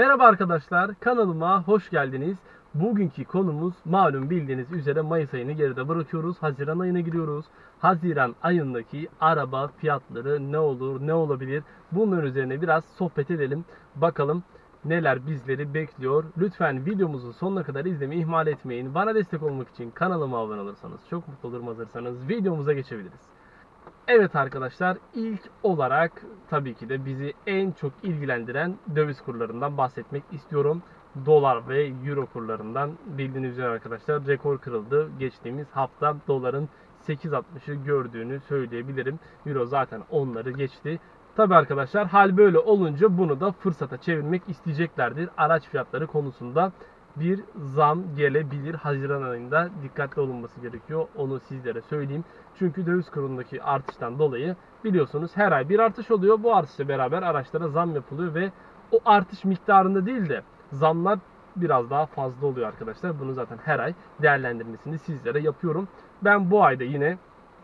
Merhaba arkadaşlar, kanalıma hoş geldiniz. Bugünkü konumuz malum bildiğiniz üzere Mayıs ayını geride bırakıyoruz. Haziran ayına giriyoruz. Haziran ayındaki araba fiyatları ne olur, ne olabilir? Bunların üzerine biraz sohbet edelim. Bakalım neler bizleri bekliyor. Lütfen videomuzu sonuna kadar izlemeyi ihmal etmeyin. Bana destek olmak için kanalıma abone olursanız çok mutlu olurum. Hazırsanız videomuza geçebiliriz. Evet arkadaşlar, ilk olarak tabii ki de bizi en çok ilgilendiren döviz kurlarından bahsetmek istiyorum. Dolar ve euro kurlarından bildiğiniz üzere arkadaşlar rekor kırıldı. Geçtiğimiz hafta doların 8.60'ı gördüğünü söyleyebilirim. Euro zaten onları geçti. Tabii arkadaşlar, hal böyle olunca bunu da fırsata çevirmek isteyeceklerdir. Araç fiyatları konusunda bir zam gelebilir. Haziran ayında dikkatli olunması gerekiyor. Onu sizlere söyleyeyim. Çünkü döviz kurundaki artıştan dolayı biliyorsunuz her ay bir artış oluyor. Bu artışla beraber araçlara zam yapılıyor ve o artış miktarında değil de zamlar biraz daha fazla oluyor arkadaşlar. Bunu zaten her ay değerlendirmesini sizlere yapıyorum. Ben bu ayda yine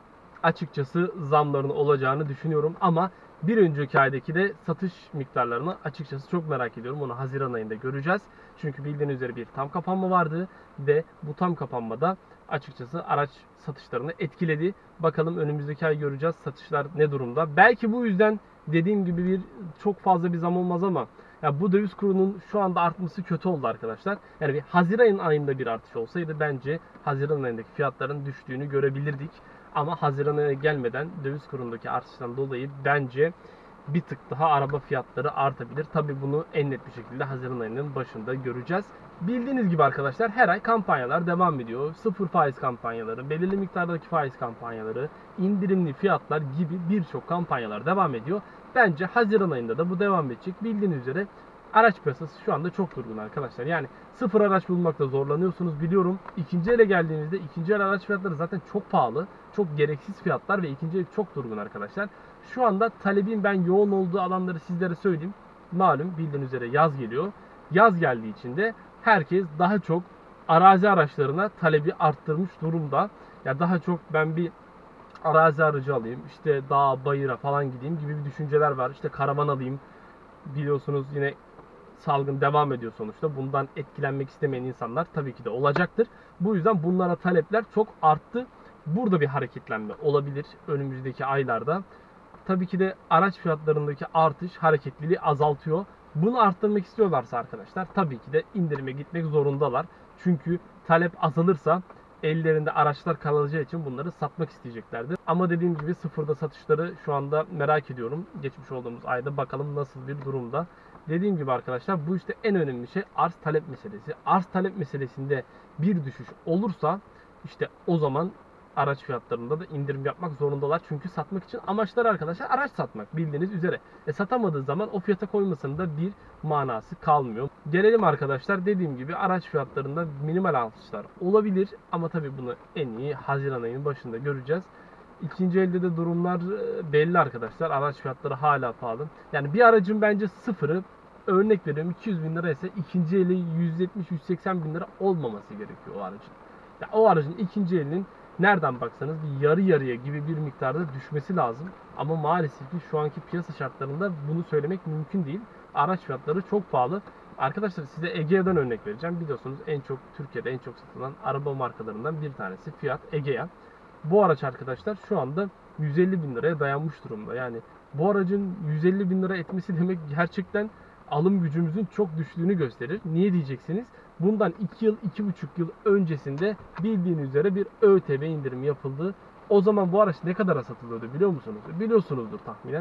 açıkçası zamların olacağını düşünüyorum ama bir önceki aydaki de satış miktarlarını açıkçası çok merak ediyorum. Onu Haziran ayında göreceğiz. Çünkü bildiğiniz üzere bir tam kapanma vardı ve bu tam kapanmada açıkçası araç satışlarını etkiledi. Bakalım önümüzdeki ay göreceğiz satışlar ne durumda. Belki bu yüzden dediğim gibi çok fazla bir zam olmaz ama ya bu döviz kurunun şu anda artması kötü oldu arkadaşlar. Yani bir Haziran ayında bir artış olsaydı bence Haziran ayındaki fiyatların düştüğünü görebilirdik. Ama Haziran ayına gelmeden döviz kurundaki artıştan dolayı bence bir tık daha araba fiyatları artabilir. Tabi bunu en net bir şekilde Haziran ayının başında göreceğiz. Bildiğiniz gibi arkadaşlar her ay kampanyalar devam ediyor. Sıfır faiz kampanyaları, belirli miktardaki faiz kampanyaları, indirimli fiyatlar gibi birçok kampanyalar devam ediyor. Bence Haziran ayında da bu devam edecek. Bildiğiniz üzere araç piyasası şu anda çok durgun arkadaşlar. Yani sıfır araç bulmakta zorlanıyorsunuz biliyorum. İkinci ele geldiğinizde ikinci el araç fiyatları zaten çok pahalı. Çok gereksiz fiyatlar ve ikinci el çok durgun arkadaşlar. Şu anda talebin ben yoğun olduğu alanları sizlere söyleyeyim. Malum bildiğiniz üzere yaz geliyor. Yaz geldiği için de herkes daha çok arazi araçlarına talebi arttırmış durumda. Ya daha çok ben bir arazi aracı alayım, işte dağa, bayıra falan gideyim gibi bir düşünceler var. İşte karavan alayım. Biliyorsunuz yine salgın devam ediyor sonuçta. Bundan etkilenmek istemeyen insanlar tabii ki de olacaktır. Bu yüzden bunlara talepler çok arttı. Burada bir hareketlenme olabilir önümüzdeki aylarda. Tabii ki de araç fiyatlarındaki artış hareketliliği azaltıyor. Bunu arttırmak istiyorlarsa arkadaşlar tabii ki de indirime gitmek zorundalar. Çünkü talep azalırsa ellerinde araçlar kalacağı için bunları satmak isteyeceklerdir. Ama dediğim gibi sıfırda satışları şu anda merak ediyorum. Geçmiş olduğumuz ayda bakalım nasıl bir durumda. Dediğim gibi arkadaşlar bu işte en önemli şey arz talep meselesi. Arz talep meselesinde bir düşüş olursa işte o zaman araç fiyatlarında da indirim yapmak zorundalar. Çünkü satmak için amaçları arkadaşlar araç satmak bildiğiniz üzere. Satamadığı zaman o fiyata koymasının da bir manası kalmıyor. Gelelim arkadaşlar dediğim gibi araç fiyatlarında minimal artışlar olabilir. Ama tabii bunu en iyi Haziran ayının başında göreceğiz. İkinci elde de durumlar belli arkadaşlar. Araç fiyatları hala pahalı. Yani bir aracın bence sıfırı örnek veriyorum 200 bin lira ise ikinci eli 170-180 bin lira olmaması gerekiyor o aracın. Yani o aracın ikinci elinin nereden baksanız bir yarı yarıya gibi bir miktarda düşmesi lazım. Ama maalesef ki şu anki piyasa şartlarında bunu söylemek mümkün değil. Araç fiyatları çok pahalı. Arkadaşlar size Egea'dan örnek vereceğim. Biliyorsunuz en çok Türkiye'de en çok satılan araba markalarından bir tanesi Fiat Egea. Bu araç arkadaşlar şu anda 150 bin liraya dayanmış durumda. Yani bu aracın 150 bin lira etmesi demek gerçekten alım gücümüzün çok düştüğünü gösterir. Niye diyeceksiniz? Bundan 2 yıl, 2,5 yıl öncesinde bildiğiniz üzere bir ÖTV indirimi yapıldı. O zaman bu araç ne kadara satılıyordu biliyor musunuz? Biliyorsunuzdur tahminen.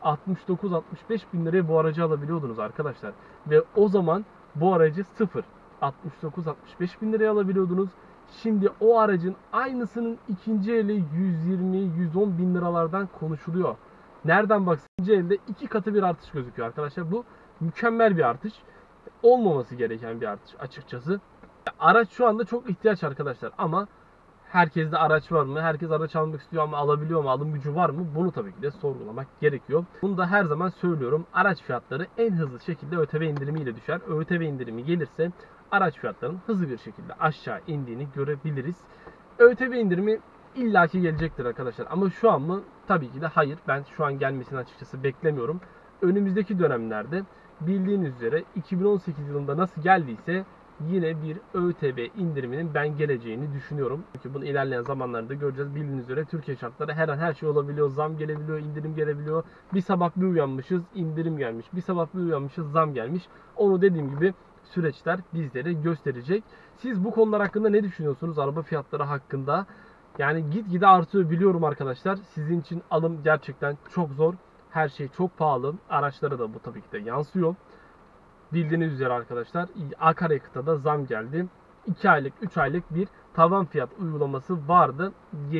69-65 bin liraya bu aracı alabiliyordunuz arkadaşlar. Ve o zaman bu aracı sıfır 69-65 bin liraya alabiliyordunuz. Şimdi o aracın aynısının ikinci eli 120-110 bin liralardan konuşuluyor. Nereden baksanız ikinci elde 2 katı bir artış gözüküyor arkadaşlar. Bu mükemmel bir artış. Olmaması gereken bir artış açıkçası. Araç şu anda çok ihtiyaç arkadaşlar ama herkeste araç var mı? Herkes araç almak istiyor ama alabiliyor mu? Alım gücü var mı? Bunu tabii ki de sorgulamak gerekiyor. Bunu da her zaman söylüyorum. Araç fiyatları en hızlı şekilde ÖTV indirimiyle düşer. ÖTV indirimi gelirse araç fiyatlarının hızlı bir şekilde aşağı indiğini görebiliriz. ÖTV indirimi illaki gelecektir arkadaşlar. Ama şu an mı? Tabii ki de hayır. Ben şu an gelmesini açıkçası beklemiyorum. Önümüzdeki dönemlerde bildiğiniz üzere 2018 yılında nasıl geldiyse yine bir ÖTV indiriminin ben geleceğini düşünüyorum. Çünkü bunu ilerleyen zamanlarda göreceğiz. Bildiğiniz üzere Türkiye şartları her an her şey olabiliyor. Zam gelebiliyor, indirim gelebiliyor. Bir sabah bir uyanmışız, indirim gelmiş. Bir sabah bir uyanmışız, zam gelmiş. Onu dediğim gibi süreçler bizlere gösterecek. Siz bu konular hakkında ne düşünüyorsunuz? Araba fiyatları hakkında. Yani gitgide artıyor biliyorum arkadaşlar. Sizin için alım gerçekten çok zor. Her şey çok pahalı. Araçlara da bu tabii ki de yansıyor. Bildiğiniz üzere arkadaşlar akaryakıta da zam geldi. 2 aylık 3 aylık bir tavan fiyat uygulaması vardı.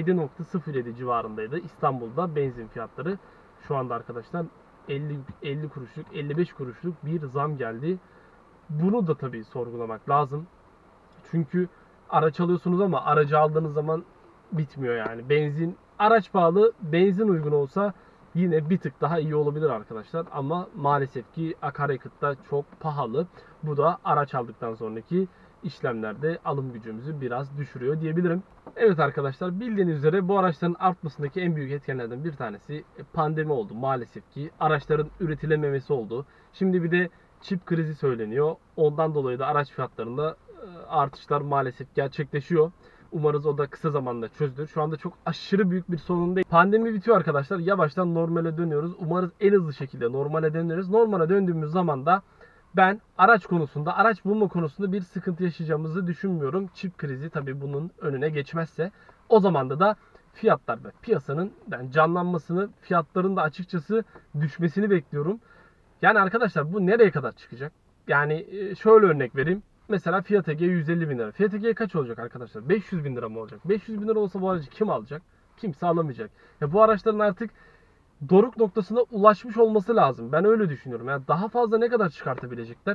7.07 civarındaydı İstanbul'da benzin fiyatları. Şu anda arkadaşlar 50 kuruşluk 55 kuruşluk bir zam geldi. Bunu da tabii sorgulamak lazım. Çünkü araç alıyorsunuz ama aracı aldığınız zaman bitmiyor yani. Araç pahalı, benzin uygun olsa yine bir tık daha iyi olabilir arkadaşlar. Ama maalesef ki akaryakıt da çok pahalı. Bu da araç aldıktan sonraki işlemlerde alım gücümüzü biraz düşürüyor diyebilirim. Evet arkadaşlar, bildiğiniz üzere bu araçların artmasındaki en büyük etkenlerden bir tanesi pandemi oldu maalesef ki. Araçların üretilememesi oldu. Şimdi bir de çip krizi söyleniyor. Ondan dolayı da araç fiyatlarında artışlar maalesef gerçekleşiyor. Umarız o da kısa zamanda çözülür. Şu anda çok aşırı büyük bir sorun değil. Pandemi bitiyor arkadaşlar. Yavaştan normale dönüyoruz. Umarız en hızlı şekilde normale döneriz. Normale döndüğümüz zaman da ben araç bulma konusunda bir sıkıntı yaşayacağımızı düşünmüyorum. Çip krizi tabii bunun önüne geçmezse. O zaman da fiyatlar ve piyasanın canlanmasını, fiyatların da açıkçası düşmesini bekliyorum. Yani arkadaşlar bu nereye kadar çıkacak? Yani şöyle örnek vereyim. Mesela Fiat Egea 150 bin lira. Fiat Egea kaç olacak arkadaşlar? 500 bin lira mı olacak? 500 bin lira olsa bu aracı kim alacak? Kimse alamayacak. Ya bu araçların artık doruk noktasına ulaşmış olması lazım. Ben öyle düşünüyorum. Yani daha fazla ne kadar çıkartabilecekler?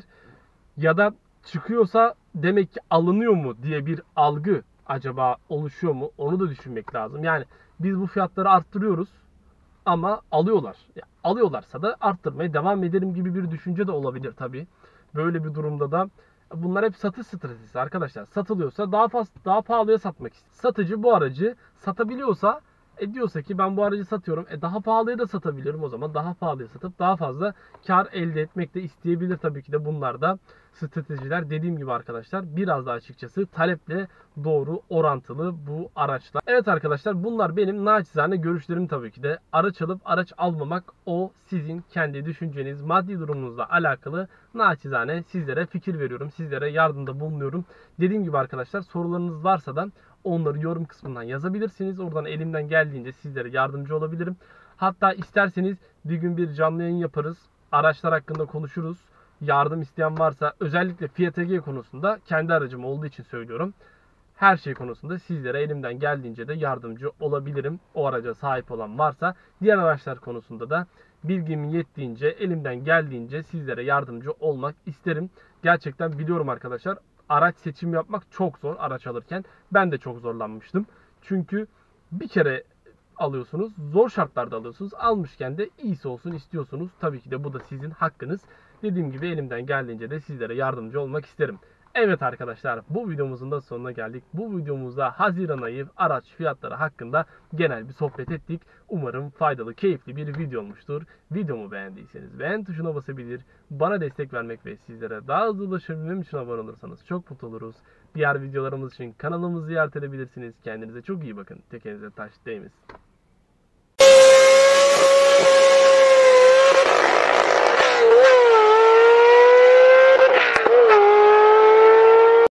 Ya da çıkıyorsa demek ki alınıyor mu diye bir algı acaba oluşuyor mu? Onu da düşünmek lazım. Yani biz bu fiyatları arttırıyoruz ama alıyorlar. Ya, alıyorlarsa da arttırmaya devam ederim gibi bir düşünce de olabilir tabii. Böyle bir durumda da bunlar hep satış stratejisi arkadaşlar. Satılıyorsa daha pahalıya satmak istiyor. Satıcı bu aracı satabiliyorsa diyorsa ki ben bu aracı satıyorum. Daha pahalıya da satabilirim, o zaman daha pahalıya satıp daha fazla kar elde etmek de isteyebilir tabii ki de. Bunlar da stratejiler, dediğim gibi arkadaşlar, biraz da açıkçası taleple doğru orantılı bu araçlar. Evet arkadaşlar, bunlar benim naçizane görüşlerim tabii ki de. Araç alıp araç almamak o sizin kendi düşünceniz, maddi durumunuzla alakalı naçizane sizlere fikir veriyorum. Sizlere yardımda bulunuyorum. Dediğim gibi arkadaşlar, sorularınız varsa da onları yorum kısmından yazabilirsiniz. Oradan elimden geldiğince sizlere yardımcı olabilirim. Hatta isterseniz bir gün bir canlı yayın yaparız. Araçlar hakkında konuşuruz. Yardım isteyen varsa, özellikle Fiat Egea konusunda, kendi aracım olduğu için söylüyorum. Her şey konusunda sizlere elimden geldiğince de yardımcı olabilirim. O araca sahip olan varsa, diğer araçlar konusunda da bilgimin yettiğince, elimden geldiğince sizlere yardımcı olmak isterim. Gerçekten biliyorum arkadaşlar, araç seçim yapmak çok zor araç alırken. Ben de çok zorlanmıştım. Çünkü bir kere alıyorsunuz, zor şartlarda alıyorsunuz. Almışken de iyisi olsun istiyorsunuz. Tabii ki de bu da sizin hakkınız. Dediğim gibi elimden geldiğince de sizlere yardımcı olmak isterim. Evet arkadaşlar, bu videomuzun da sonuna geldik. Bu videomuzda Haziran ayı araç fiyatları hakkında genel bir sohbet ettik. Umarım faydalı, keyifli bir video olmuştur. Videomu beğendiyseniz beğen tuşuna basabilir, bana destek vermek ve sizlere daha hızlı ulaşabilmem için abone olursanız çok mutlu oluruz. Diğer videolarımız için kanalımızı ziyaret edebilirsiniz. Kendinize çok iyi bakın. Tekenize taş değmesin.